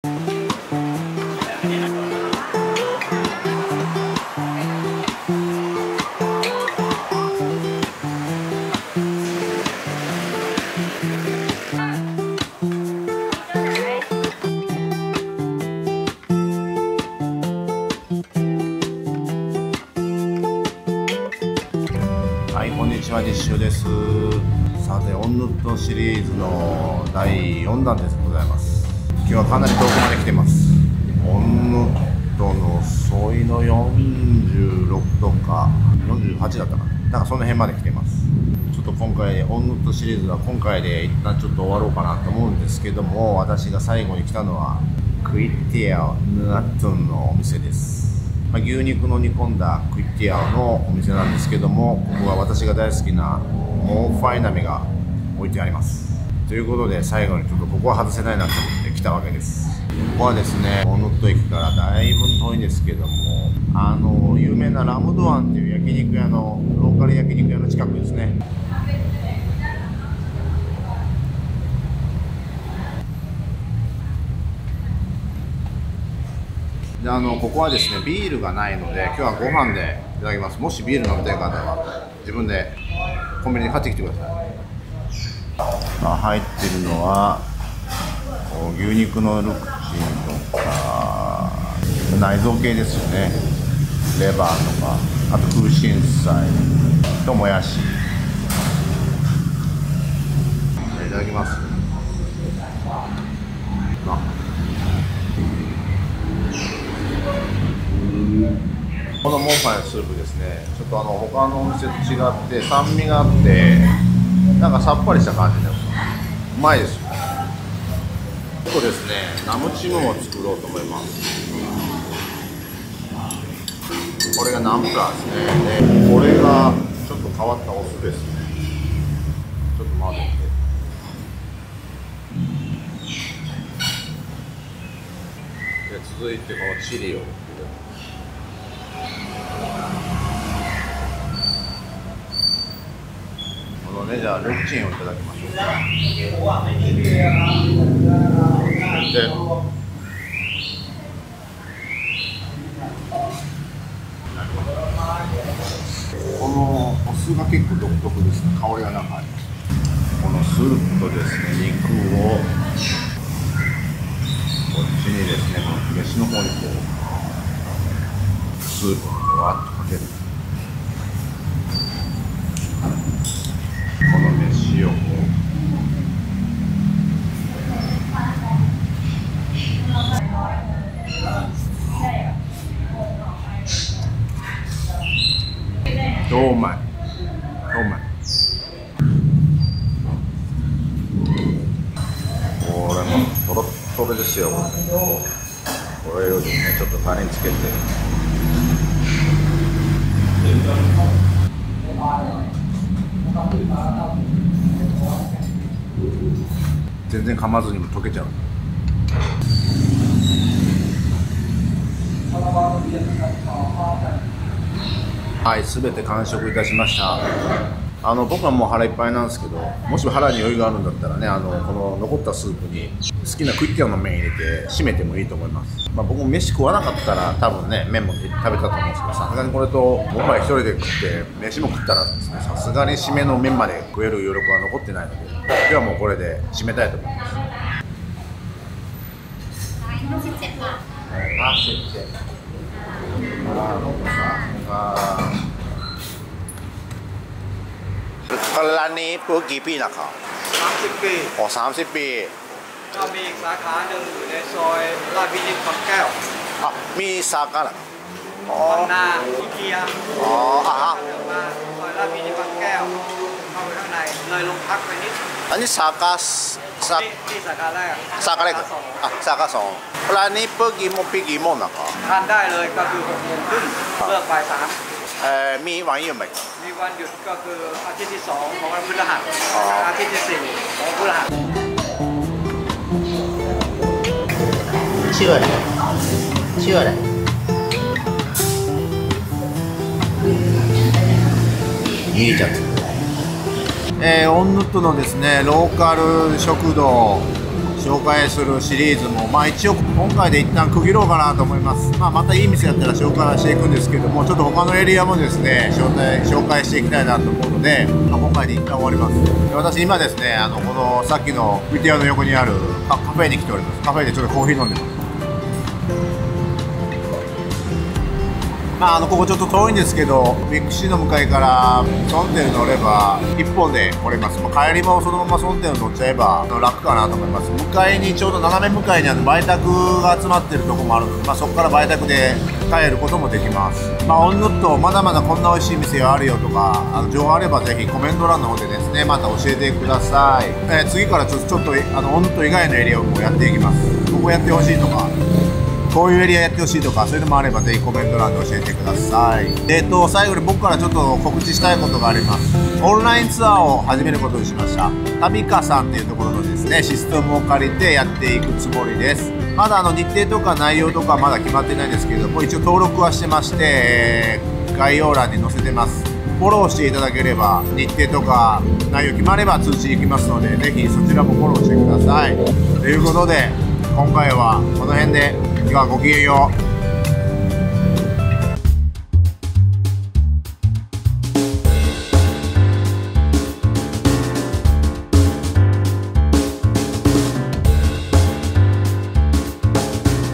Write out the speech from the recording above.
はい、こんにちは、実習です。さて、オンヌットシリーズの第4弾でございます。今日はかなり遠くまで来てます。オンヌットのソイの46とか48だったかな、なんかその辺まで来てます。ちょっと今回オンヌットシリーズは今回で一旦ちょっと終わろうかなと思うんですけども、私が最後に来たのはクイッティアヌアットンのお店です。牛肉の煮込んだクイッティアのお店なんですけども、ここは私が大好きなモーファイ鍋が置いてあります。ということで最後にちょっとここは外せないなと思って来たわけです。ここはですね、オンヌット駅からだいぶ遠いんですけども、有名なラムドワンっていう焼肉屋のローカル焼肉屋の近くですね。でここはですね、ビールがないので今日はご飯でいただきます。もしビール飲みたい方は自分でコンビニに買ってきてください。入ってるのは牛肉のルクチンとか内臓系ですよね。レバーとか、あと空心菜ともやし。いただきます。このモンファイのスープですね、ちょっと他のお店と違って酸味があってなんかさっぱりした感じでうまいですよ。ちょっとですね、ナムチムを作ろうと思います。これがナンプラーですね。でこれがちょっと変わったお酢ですね。ちょっと混ぜて、で続いてこのチリをじゃあルクチンをいただきましょうか。でこのお酢が結構独特ですね。香りがなんかあります。このスープとですね、肉をこっちにですね、この飯の方にこうスープをわっとかける。この飯をこう超うまい、超うまい。これもトロットロですよ。これをですね、ちょっとタレにつけて全然噛まずにも溶けちゃう。はい、すべて完食いたしました。僕はもう腹いっぱいなんですけど、もし腹に余裕があるんだったらね、この残ったスープに好きなクイッティアの麺入れて締めてもいいと思います。僕も飯食わなかったら多分ね、麺も食べたと思うんですけど、さすがにこれと僕は一人で食って飯も食ったらですね、さすがに締めの麺まで食える余力は残ってないので、今日はもうこれで締めたいと思います。ร้านนี้เปิดกี่ปีนะครับ30 ปีอ๋อ30 ปีก็มีอีกสาขาหนึ่งอยู่ในซอยลาดพินิจบางแก้วมีสาขาเหรออ๋อบางนาอีเกียอ๋อมาซอยลาดพินิจบางแก้วเข้าไปข้างในเลยลงพักไปนิดอันนี้สาขาที่สาขาแรกสาขาแรกสาขา2ร้านนี้เปิดกี่โมงปิดกี่โมงนะครับทานได้เลยก็คือ6 โมงครึ่งเลิกบ่าย 3 มีวันหยุดไหมมีวันหยุดก็คืออาทิตย์ที่2ของวันพฤหัสอาทิตย์ที่4ของพฤหัสชื่ออะไรいいじゃん。オンヌットのですね、ローカル食堂出紹介するシリーズも、一応今回で一旦区切ろうかなと思います。またいい店やったら紹介していくんですけども、ちょっと他のエリアもですね紹介していきたいなと思うので、今回で一旦終わります。で、私今ですねこのさっきの VTR の横にあるカフェに来ております。カフェでちょっとコーヒー飲んでます。ここちょっと遠いんですけど、ビッグシーの向かいからソンテル乗れば1本で来れます。帰りもそのままソンテル乗っちゃえば楽かなと思います。向かいにちょうど斜め向かいに売卓が集まってるとこもあるので、そこから売卓で帰ることもできます。オンヌットまだまだこんな美味しい店があるよとか情報あればぜひコメント欄の方でですねまた教えてください。次からちょっとオンヌット以外のエリアをもやっていきます。ここやってほしいとか、こういうエリアやってほしいとか、そういうのもあればぜひコメント欄で教えてください。最後に僕からちょっと告知したいことがあります。オンラインツアーを始めることにしました。タミカさんっていうところのですねシステムを借りてやっていくつもりです。まだ日程とか内容とかまだ決まってないんですけれども、一応登録はしてまして、概要欄に載せてます。フォローしていただければ日程とか内容決まれば通知いきますので、ぜひそちらもフォローしてください。ということで今回はこの辺で、ではごきげんよう。